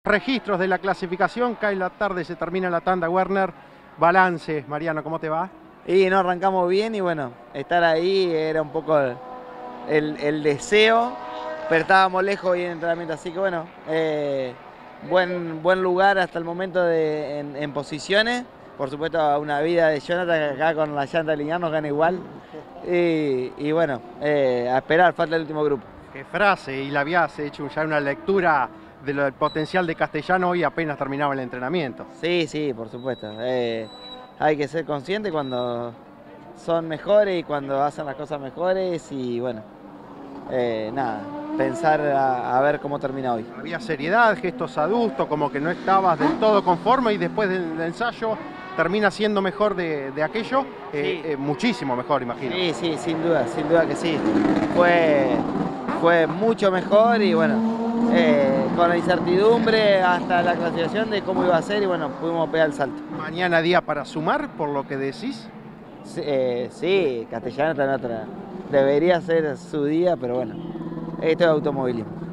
Registros de la clasificación, cae la tarde, se termina la tanda, Werner. Balance, Mariano, ¿cómo te va? Y no arrancamos bien y bueno, estar ahí era un poco el deseo, pero estábamos lejos hoy en entrenamiento, así que bueno, buen lugar hasta el momento en posiciones. Por supuesto, a una vida de Jonathan, que acá con la llanta lineal nos gana igual. Y bueno, a esperar, falta el último grupo. Qué frase, y la habías hecho ya una lectura de lo del potencial de Castellano hoy apenas terminaba el entrenamiento. Sí, sí, por supuesto. Hay que ser consciente cuando son mejores y cuando hacen las cosas mejores y bueno, nada, pensar a ver cómo termina hoy. Había seriedad, gestos adultos, como que no estabas del todo conforme y después del ensayo termina siendo mejor de aquello, Sí. Muchísimo mejor, imagino. Sí, sí, sin duda que sí. Fue mucho mejor y bueno, con la incertidumbre hasta la clasificación de cómo iba a ser y bueno, pudimos pegar el salto. Mañana día para sumar, por lo que decís. Sí, Castellano debería ser su día, pero bueno, esto es automovilismo.